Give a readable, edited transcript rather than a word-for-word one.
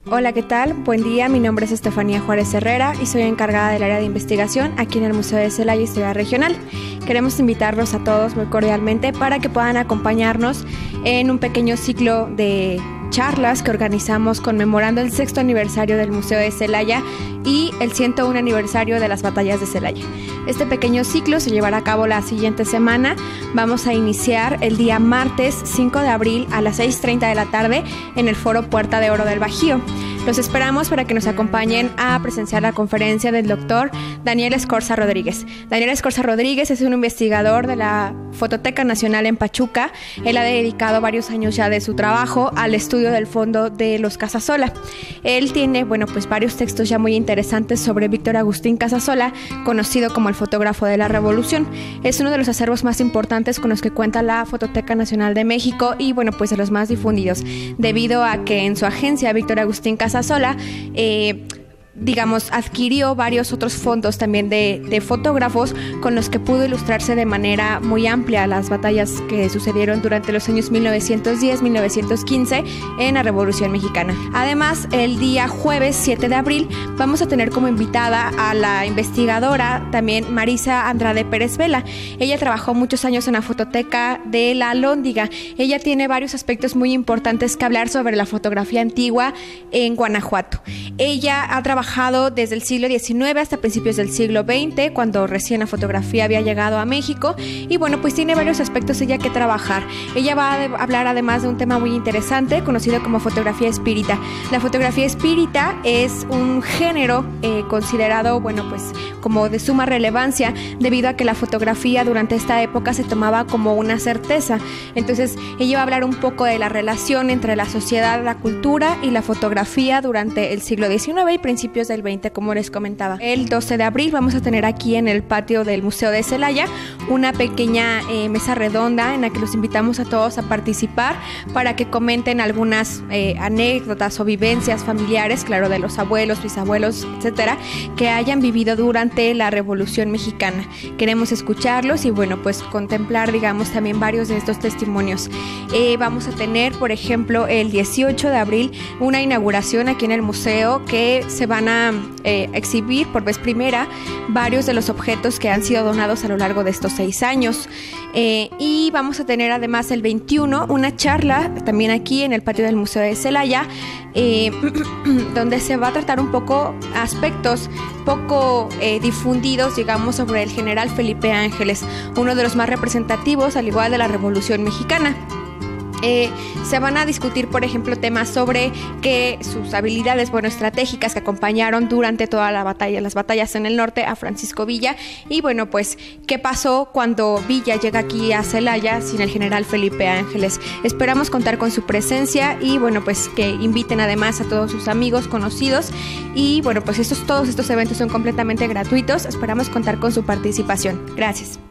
Hola, ¿qué tal? Buen día, mi nombre es Estefanía Juárez Herrera y soy encargada del área de investigación aquí en el Museo de Celaya Historia Regional. Queremos invitarlos a todos muy cordialmente para que puedan acompañarnos en un pequeño ciclo de charlas que organizamos conmemorando el 6º aniversario del Museo de Celaya y el 101 aniversario de las batallas de Celaya. Este pequeño ciclo se llevará a cabo la siguiente semana. Vamos a iniciar el día martes 5 de abril a las 6:30 de la tarde en el Foro Puerta de Oro del Bajío. Los esperamos para que nos acompañen a presenciar la conferencia del doctor Daniel Escorza Rodríguez. Daniel Escorza Rodríguez es un investigador de la Fototeca Nacional en Pachuca. Él ha dedicado varios años ya de su trabajo al estudio del fondo de los Casasola. Él tiene, varios textos ya muy interesantes sobre Víctor Agustín Casasola, conocido como el fotógrafo de la Revolución. Es uno de los acervos más importantes con los que cuenta la Fototeca Nacional de México y, de los más difundidos, debido a que en su agencia Víctor Agustín Casasola adquirió varios otros fondos también de fotógrafos con los que pudo ilustrarse de manera muy amplia las batallas que sucedieron durante los años 1910-1915 en la Revolución Mexicana. Además, el día jueves 7 de abril vamos a tener como invitada a la investigadora también Marisa Andrade Pérez Vela. Ella trabajó muchos años en la Fototeca de la Alhóndiga. Ella tiene varios aspectos muy importantes que hablar sobre la fotografía antigua en Guanajuato. Ella ha trabajado desde el siglo XIX hasta principios del siglo XX, cuando recién la fotografía había llegado a México, y tiene varios aspectos ella que trabajar. Ella va a hablar además de un tema muy interesante conocido como fotografía espírita. La fotografía espírita es un género considerado, como de suma relevancia, debido a que la fotografía durante esta época se tomaba como una certeza. Entonces, ella va a hablar un poco de la relación entre la sociedad, la cultura y la fotografía durante el siglo XIX y principios del 20, como les comentaba. El 12 de abril vamos a tener aquí en el patio del Museo de Celaya una pequeña mesa redonda en la que los invitamos a todos a participar para que comenten algunas anécdotas o vivencias familiares, claro, de los abuelos, bisabuelos, etcétera, que hayan vivido durante la Revolución Mexicana. Queremos escucharlos y contemplar, también varios de estos testimonios. Vamos a tener, por ejemplo, el 18 de abril una inauguración aquí en el museo que se van a exhibir por vez primera varios de los objetos que han sido donados a lo largo de estos 6 años. Y vamos a tener además el 21 una charla también aquí en el patio del Museo de Celaya, donde se va a tratar un poco aspectos poco difundidos, sobre el general Felipe Ángeles, uno de los más representativos, al igual de la Revolución Mexicana. Se van a discutir, por ejemplo, temas sobre que sus habilidades estratégicas que acompañaron durante toda la batalla, las batallas en el norte a Francisco Villa y qué pasó cuando Villa llega aquí a Celaya sin el general Felipe Ángeles. Esperamos contar con su presencia y que inviten además a todos sus amigos, conocidos y todos estos eventos son completamente gratuitos. Esperamos contar con su participación. Gracias.